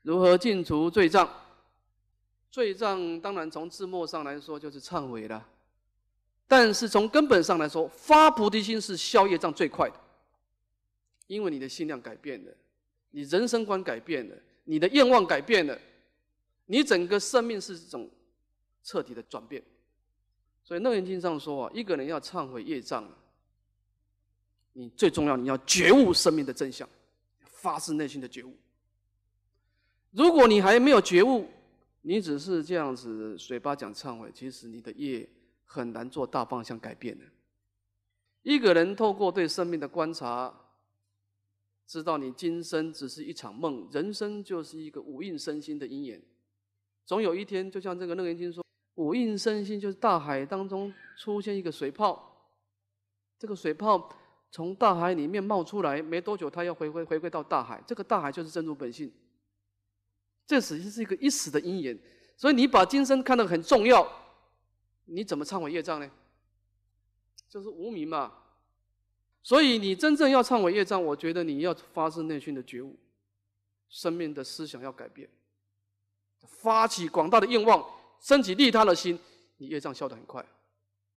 如何尽除罪障？罪障当然从字末上来说就是忏悔了，但是从根本上来说，发菩提心是消业障最快的，因为你的心量改变了，你人生观改变了，你的愿望改变了，你整个生命是一种彻底的转变。所以《楞严经》上说啊，一个人要忏悔业障，你最重要，你要觉悟生命的真相，发自内心的觉悟。如果你还没有觉悟，你只是这样子嘴巴讲忏悔，其实你的业很难做大方向改变的。一个人透过对生命的观察，知道你今生只是一场梦，人生就是一个五蕴身心的因缘。总有一天，就像这个《楞严经》说，五蕴身心就是大海当中出现一个水泡，这个水泡从大海里面冒出来，没多久它要回归到大海，这个大海就是真如本性。这实际是一个一时的因缘，所以你把今生看得很重要，你怎么忏悔业障呢？就是无明嘛。所以你真正要忏悔业障，我觉得你要发自内心的觉悟，生命的思想要改变，发起广大的愿望，升起利他的心，你业障消得很快。